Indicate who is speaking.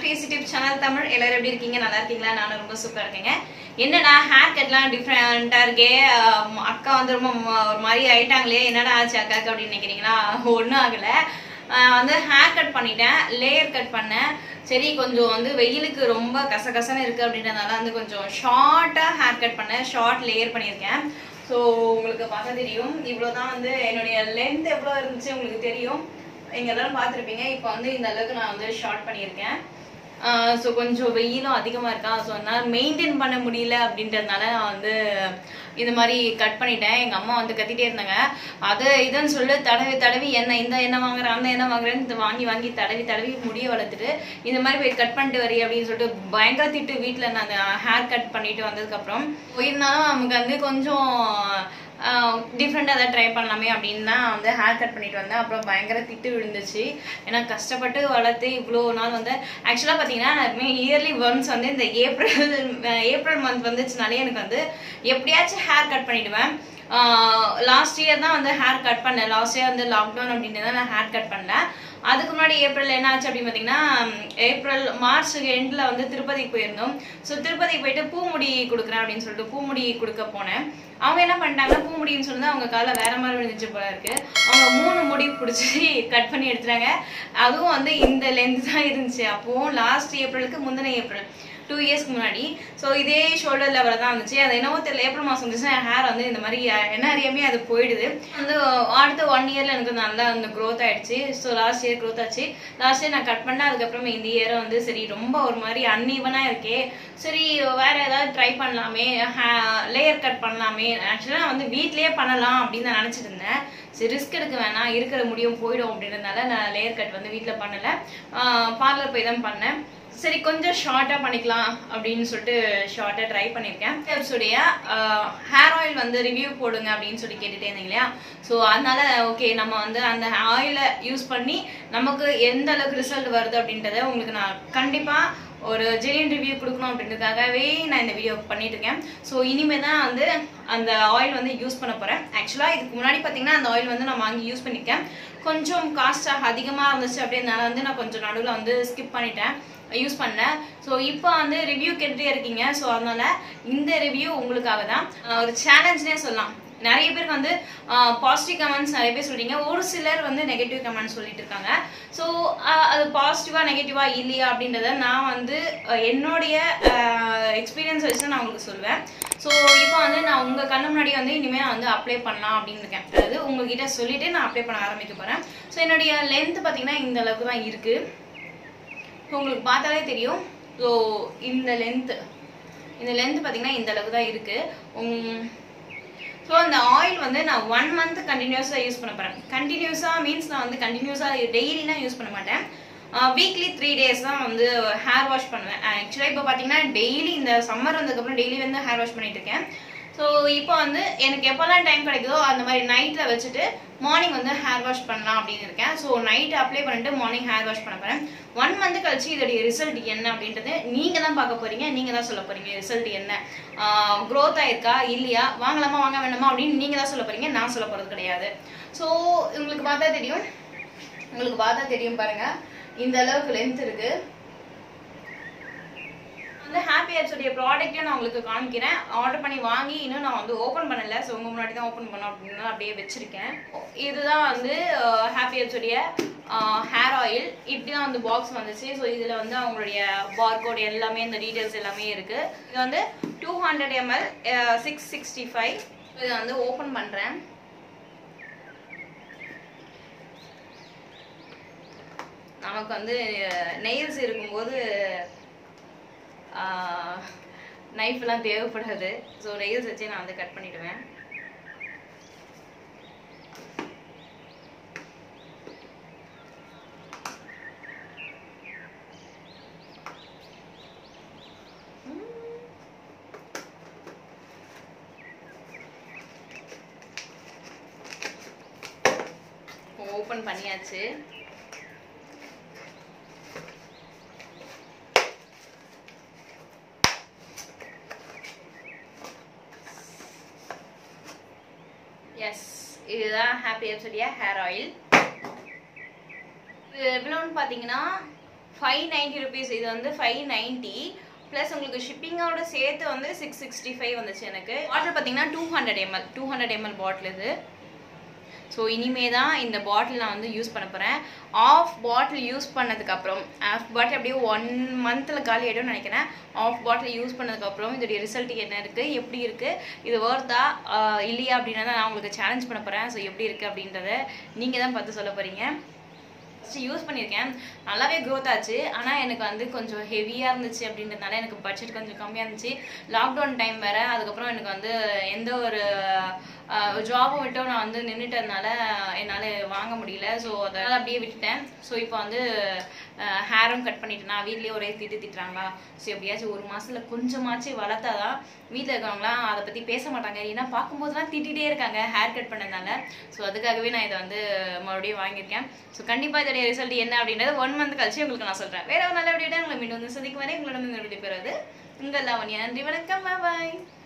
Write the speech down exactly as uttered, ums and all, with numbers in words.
Speaker 1: to YouTube channel Tamil. எல்லாரும் எப்படி இருக்கீங்க? நல்லா இருக்கீங்களா? நானும் ரொம்ப சூப்பரா இருக்கேங்க. என்னடா ஹேர் கட்லாம் டிஃபரண்டா இருக்கே. அக்கா வந்து ரொம்ப ஒரு மாதிரி ஆயிட்டாங்களே. என்னடா ஆச்சு அக்காக்கு அப்படி நினைக்கிறீங்களா? ஒண்ணும் ஆகல. வந்து ஹேர் கட் பண்ணிட்டேன், லேயர் கட் பண்ணேன். சரி கொஞ்சம் வந்து வெயிலுக்கு ரொம்ப கசகசன்னு இருக்கு அப்படின்றதுனால வந்து கொஞ்சம் ஷார்ட்டா ஹேர் கட் பண்ணேன், ஷார்ட் லேயர் பண்ணியிருக்கேன். ஸோ உங்களுக்கு பார்த்தா தெரியும், இவ்வளோதான் வந்து என்னுடைய லென்த் எவ்வளோ இருந்துச்சு உங்களுக்கு தெரியும், எங்க எல்லாரும் பார்த்துருப்பீங்க. இப்போ வந்து இந்த அளவுக்கு நான் வந்து ஷார்ட் பண்ணியிருக்கேன். ஸோ கொஞ்சம் வெயிலும் அதிகமாக இருக்கா, ஸோ அதனால் மெயின்டைன் பண்ண முடியல அப்படின்றதுனால நான் வந்து இந்த மாதிரி கட் பண்ணிட்டேன். எங்கள் அம்மா வந்து கத்திட்டே இருந்தாங்க, அது இதுன்னு சொல்லி தடவி தடவி என்ன இந்த எண்ணெய் வாங்குறேன் அந்த எண்ணெய் வாங்குறேன்னு வாங்கி வாங்கி தடவி தடவி முடிய வளர்த்துட்டு இந்த மாதிரி போய் கட் பண்ணிட்டு வரி அப்படின்னு சொல்லிட்டு பயங்கர திட்டு வீட்டில். நான் ஹேர் கட் பண்ணிட்டு வந்ததுக்கப்புறம் போயிருந்தாலும் நமக்கு வந்து கொஞ்சம் டிஃப்ரெண்டாக எதாவது ட்ரை பண்ணலாமே அப்படின்னு தான் வந்து ஹேர் கட் பண்ணிட்டு வந்தேன். அப்புறம் பயங்கர திட்டு விழுந்துச்சு, ஏன்னா கஷ்டப்பட்டு வளர்த்து இவ்வளோ நாள் வந்து. ஆக்சுவலாக பார்த்தீங்கன்னா நான் இயர்லி ஒன்ஸ் வந்து இந்த ஏப்ரல் ஏப்ரல் மந்த் வந்துச்சுனாலே எனக்கு வந்து எப்படியாச்சும் ஹேர் கட் பண்ணிடுவேன். லாஸ்ட் இயர் தான் வந்து ஹேர் கட் பண்ணேன். லாஸ்ட் இயர் வந்து லாக்டவுன் அப்படின்றத நான் ஹேர் கட் பண்ணேன். அதுக்கு முன்னாடி ஏப்ரல் என்ன ஆச்சு அப்படின்னு பார்த்தீங்கன்னா, ஏப்ரல் மார்ச் எண்டில் வந்து திருப்பதிக்கு போயிருந்தோம். ஸோ திருப்பதிக்கு போயிட்டு பூமுடி கொடுக்குறேன் அப்படின்னு சொல்லிட்டு பூமுடி கொடுக்க போனேன். அவங்க என்ன பண்ணிட்டாங்கன்னா, பூமுடின்னு சொல்லி அவங்க காலை வேற மாதிரி விழுந்துச்சு போல இருக்கு. அவங்க மூணு முடி பிடிச்சி கட் பண்ணி எடுத்துட்டாங்க. அதுவும் வந்து இந்த லென்த் தான் இருந்துச்சு. அப்போது லாஸ்ட் ஏப்ரலுக்கு முந்தின ஏப்ரல் டூ இயர்ஸ்க்கு முன்னாடி. ஸோ இதே ஷோல்டர் லெவலில் தான் இருந்துச்சு. அது என்னவோ தெரியல, ஏப்ரல் மாதம் வந்துச்சுன்னா ஹேர் வந்து இந்த மாதிரி என்ன அறியாமே அது போயிடுது. வந்து அடுத்த ஒன் இயரில் எனக்கு நல்லா அந்த க்ரோத் ஆகிடுச்சு. ஸோ லாஸ்ட் இயர் க்ரோத் ஆச்சு. லாஸ்ட் இயர் நான் கட் பண்ணேன். அதுக்கப்புறம் இந்த இயரை வந்து சரி ரொம்ப ஒரு மாதிரி அன்ஈவனாக இருக்கே, சரி வேறு ஏதாவது ட்ரை பண்ணலாமே, ஹே லேயர் கட் பண்ணலாமே. ஆக்சுவலாக நான் வந்து வீட்லேயே பண்ணலாம் அப்படின்னு நான் நினச்சிட்டு இருந்தேன். சரி ரிஸ்க் எடுக்க வேணாம், இருக்கிற முடியும் போயிடும் அப்படின்றதுனால நான் லேயர் கட் வந்து வீட்டில் பண்ணலை, பார்லர் போய் தான் பண்ணேன். சரி கொஞ்சம் ஷார்ட்டாக பண்ணிக்கலாம் அப்படின்னு சொல்லிட்டு ஷார்ட்டாக ட்ரை பண்ணியிருக்கேன். ஹேர்ஸுடைய ஹேர் ஆயில் வந்து ரிவ்யூ போடுங்க அப்படின்னு சொல்லி கேட்டுகிட்டே இருந்தீங்க இல்லையா? ஸோ அதனால ஓகே நம்ம வந்து அந்த ஆயிலை யூஸ் பண்ணி நமக்கு எந்த அளவுக்கு ரிசல்ட் வருது அப்படின்றத உங்களுக்கு நான் கண்டிப்பாக ஒரு ஜெனியன் ரிவ்யூ கொடுக்கணும் அப்படின்றதுக்காகவே நான் இந்த வீடியோ பண்ணிட்டு இருக்கேன். ஸோ இனிமேல் தான் வந்து அந்த ஆயில் வந்து யூஸ் பண்ண போகிறேன். ஆக்சுவலாக இதுக்கு முன்னாடி பார்த்தீங்கன்னா அந்த ஆயில் வந்து நான் வாங்கி யூஸ் பண்ணியிருக்கேன். கொஞ்சம் காஸ்ட்டாக அதிகமாக இருந்துச்சு அப்படின்றனால வந்து நான் கொஞ்சம் நடுவில் வந்து ஸ்கிப் பண்ணிட்டேன், யூஸ் பண்ணேன். ஸோ இப்போ வந்து ரிவ்யூ கேட்டுட்டே இருக்கீங்க. ஸோ அதனால இந்த ரிவ்யூ உங்களுக்காக தான். ஒரு சேலஞ்ச்னே சொல்லலாம். நிறைய பேருக்கு வந்து பாசிட்டிவ் கமெண்ட்ஸ் நிறைய பேர் சொல்றீங்க, ஒரு சிலர் வந்து நெகட்டிவ் கமெண்ட்ஸ் சொல்லிட்டு இருக்காங்க. ஸோ அது பாசிட்டிவா நெகட்டிவா இல்லையா அப்படின்றத நான் வந்து என்னுடைய எக்ஸ்பீரியன்ஸ் வச்சு நான் உங்களுக்கு சொல்லுவேன். ஸோ இப்போ வந்து நான் உங்கள் கண்ணு முன்னாடி வந்து இனிமேல் நான் வந்து அப்ளை பண்ணலாம் அப்படின்னு இருக்கேன். அதாவது உங்ககிட்ட சொல்லிட்டு நான் அப்ளை பண்ண ஆரம்பிக்க போகிறேன். ஸோ என்னுடைய லென்த் பார்த்தீங்கன்னா இந்த அளவுக்கு தான் இருக்குது. உங்களுக்கு பார்த்தாலே தெரியும். ஸோ இந்த லென்த்து இந்த லென்த் பார்த்தீங்கன்னா இந்த அளவுக்கு தான் இருக்குது. ஸோ அந்த ஆயில் வந்து நான் ஒன் மந்த் கண்டினியூஸாக யூஸ் பண்ண போகிறேன். கண்டினியூஸாக மீன்ஸ் நான் வந்து கண்டினியூஸாக டெய்லிலாம் யூஸ் பண்ண மாட்டேன். வீக்லி த்ரீ டேஸ் தான் வந்து ஹேர் வாஷ் பண்ணுவேன். ஆக்சுவலாக இப்போ பார்த்தீங்கன்னா டெய்லி இந்த சம்மர் வந்ததுக்கப்புறம் டெய்லி வந்து ஹேர் வாஷ் பண்ணிட்டு இருக்கேன். ஸோ இப்போ வந்து எனக்கு எப்போல்லாம் டைம் கிடைக்குதோ அந்த மாதிரி நைட்டில் வச்சுட்டு மார்னிங் வந்து ஹேர் வாஷ் பண்ணலாம் அப்படின்னு இருக்கேன். ஸோ நைட்டு அப்ளை பண்ணிட்டு மார்னிங் ஹேர் வாஷ் பண்ண போகிறேன். ஒன் மந்த் கழிச்சு இதோடைய ரிசல்ட் என்ன அப்படின்றது நீங்கள் தான் பார்க்க போகிறீங்க, நீங்கள் தான் சொல்ல போகிறீங்க ரிசல்ட் என்ன, க்ரோத் ஆயிருக்கா இல்லையா, வாங்கலாமா வாங்க வேண்டாமா அப்படின்னு நீங்கள் தான் சொல்ல போகிறீங்க, நான் சொல்ல போகிறது கிடையாது. ஸோ உங்களுக்கு பார்த்தா தெரியும் உங்களுக்கு பார்த்தா தெரியும் பாருங்கள், இந்த அளவுக்கு லென்த் இருக்குது. வந்து ஹாப்பி ஹேர்ஸுடைய ப்ராடக்ட்டையும் நான் உங்களுக்கு காமிக்கிறேன். ஆர்டர் பண்ணி வாங்கி இன்னும் நான் வந்து ஓப்பன் பண்ணலை. ஸோ உங்கள் முன்னாடி தான் ஓப்பன் பண்ணோம் அப்படின்னு அப்படியே வச்சுருக்கேன். இதுதான் வந்து ஹாப்பி ஹேர்ஸுடைய ஹேர் ஆயில். இப்படி தான் வந்து பாக்ஸ் வந்துச்சு. ஸோ இதில் வந்து அவங்களுடைய பார்கோட் எல்லாமே இந்த டீட்டெயில்ஸ் எல்லாமே இருக்குது. இது வந்து two hundred ML six sixty five. இதை வந்து ஓப்பன் பண்ணுறேன். நமக்கு வந்து நெயில்ஸ் இருக்கும்போது நைஃப்லாம் தேவைப்படாது. ஸோ நெயில்ஸ் வச்சு நான் வந்து கட் பண்ணிடுவேன். ஓப்பன் பண்ணியாச்சு. எஸ், இதுதான் ஹாப்பி ஹேர்ஸுடைய ஹேர் ஆயில். இது எவ்வளோன்னு பார்த்தீங்கன்னா ஃபைவ் நைன்ட்டி ருபீஸ். இது வந்து ஃபைவ் நைன்ட்டி ப்ளஸ் உங்களுக்கு ஷிப்பிங்கோட சேர்த்து வந்து சிக்ஸ் சிக்ஸ்டி ஃபைவ் வந்துச்சு எனக்கு. பாட்டில் பார்த்தீங்கன்னா two hundred ML two hundred ML bottle இது. ஸோ இனிமே தான் இந்த பாட்டில் நான் வந்து யூஸ் பண்ண போகிறேன். ஆஃப் பாட்டில் யூஸ் பண்ணதுக்கப்புறம் ஆஃப் பாட்டில் அப்படியே ஒன் மந்தில் காலி ஆகிடும்னு நினைக்கிறேன். ஆஃப் பாட்டில் யூஸ் பண்ணதுக்கப்புறம் இதோடைய ரிசல்ட் என்ன இருக்குது, எப்படி இருக்குது, இது ஒர்த்தா இல்லையா அப்படின்னா தான் நான் உங்களுக்கு சேலஞ்ச் பண்ண போகிறேன். ஸோ எப்படி இருக்குது அப்படின்றத நீங்கள் தான் பார்த்து சொல்ல போகிறீங்க. ஃபஸ்ட்டு யூஸ் பண்ணியிருக்கேன், நல்லாவே க்ரோத் ஆச்சு. ஆனால் எனக்கு வந்து கொஞ்சம் ஹெவியாக இருந்துச்சு அப்படின்றதுனால எனக்கு பட்ஜெட் கொஞ்சம் கம்மியாக இருந்துச்சு. லாக்டவுன் டைம் வேறு. அதுக்கப்புறம் எனக்கு வந்து எந்த ஒரு ஜாபும் விட்டோ நான் வந்து நின்றுட்டதுனால என்னால் வாங்க முடியல. ஸோ அதனால் அப்படியே விட்டுட்டேன். ஸோ இப்போ வந்து ஹேரும் கட் பண்ணிட்டேன். நான் வீட்லேயே ஒரே திட்டு திட்டுறாங்களா, ஸோ எப்படியாச்சும் ஒரு மாதத்தில் கொஞ்சமாச்சு வளர்த்தா தான் வீட்டில் இருக்கிறவங்களாம் அதை பற்றி பேச மாட்டாங்க. ஏன்னா பார்க்கும்போதுலாம் திட்டிகிட்டே இருக்காங்க ஹேர் கட் பண்ணதுனால. ஸோ அதுக்காகவே நான் இதை வந்து மறுபடியும் வாங்கியிருக்கேன். ஸோ கண்டிப்பாக இதோடைய ரிசல்ட் என்ன அப்படின்றது ஒன் மந்த் கழிச்சு உங்களுக்கு நான் சொல்கிறேன். வேறு ஒரு நல்ல வீடியோ உங்களை மீண்டும் வந்து சந்திக்கும் வரை உங்களோட இந்த வீடியோ பெறுவது உங்கள் லாவண்யா. நன்றி, வணக்கம், பாய்.